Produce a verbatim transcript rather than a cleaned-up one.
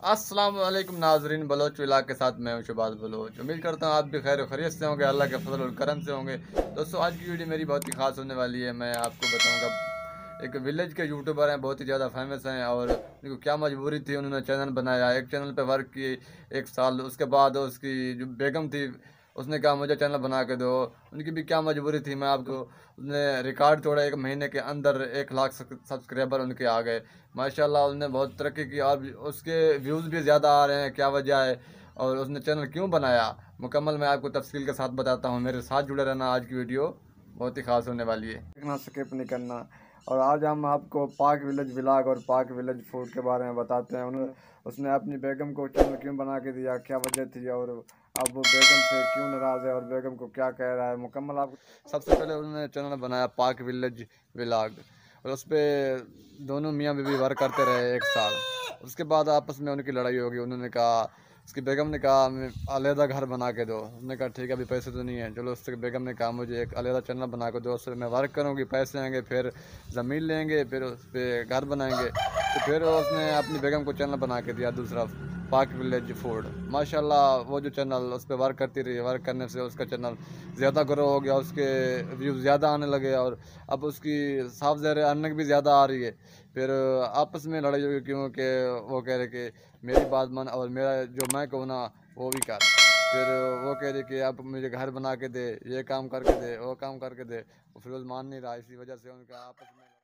अस्सलाम वालेकुम नाजरीन, बलोच विलाग के साथ मैं हूं शहबाज बलोच। उम्मीद करता हूं आप भी खैर खैरियत से होंगे, अल्लाह के फजल और करम से होंगे। दोस्तों, आज की वीडियो मेरी बहुत ही खास होने वाली है। मैं आपको बताऊंगा, एक विलेज के यूट्यूबर हैं, बहुत ही ज़्यादा फेमस हैं, और उनको क्या मजबूरी थी, उन्होंने चैनल बनाया, एक चैनल पे वर्क किए एक साल। उसके बाद उसकी जो बेगम थी, उसने कहा मुझे चैनल बना के दो। उनकी भी क्या मजबूरी थी, मैं आपको, उसने रिकॉर्ड तोड़ा, एक महीने के अंदर एक लाख सब्सक्राइबर उनके आ गए। माशाल्लाह, उसने बहुत तरक्की की और उसके व्यूज़ भी ज़्यादा आ रहे हैं। क्या वजह है और उसने चैनल क्यों बनाया, मुकम्मल मैं आपको तफसील के साथ बताता हूँ। मेरे साथ जुड़े रहना, आज की वीडियो बहुत ही खास होने वाली है, देखना, स्किप नहीं करना। और आज हम आपको पाक विलेज व्लॉग और पाक विलेज फूड के बारे में बताते हैं। उन्होंने उसने अपनी बेगम को चैनल क्यों बना के दिया, क्या वजह थी, और अब वो बेगम से क्यों नाराज़ है और बेगम को क्या कह रहा है, मुकम्मल आप। सबसे पहले उन्होंने चैनल बनाया पाक विलेज व्लॉग, और उस पर दोनों मियाँ बीवी वर्क करते रहे एक साल। उसके बाद आपस में उनकी लड़ाई होगी। उन्होंने कहा, उसकी बेगम ने कहा मैं अलहदा घर बना के दो। उसने कहा ठीक है, अभी पैसे तो नहीं है। चलो, उसके बेगम ने कहा मुझे एक अलहदा चैनल बना के दो, उससे मैं वर्क करूँगी, पैसे आएंगे, फिर ज़मीन लेंगे, फिर उस पर घर बनाएंगे। तो फिर उसने अपनी बेगम को चैनल बना के दिया दूसरा, पाक विलेज फूड। माशाल्लाह, वो जो चैनल उस पर वर्क करती रही, वर्क करने से उसका चैनल ज़्यादा ग्रो हो गया, उसके व्यूज़ ज़्यादा आने लगे, और अब उसकी साफ ज़ाहिर अर्निंग भी ज़्यादा आ रही है। फिर आपस में लड़ाई होगी, क्योंकि वो कह रहे कि मेरी बात मान और मेरा जो मैं कहूँ ना वो भी कर। फिर वो कह रही कि अब मुझे घर बना के दे, ये काम करके दे, वो काम करके दे। वो फिर मान नहीं रहा, इसी वजह से उनका आपस में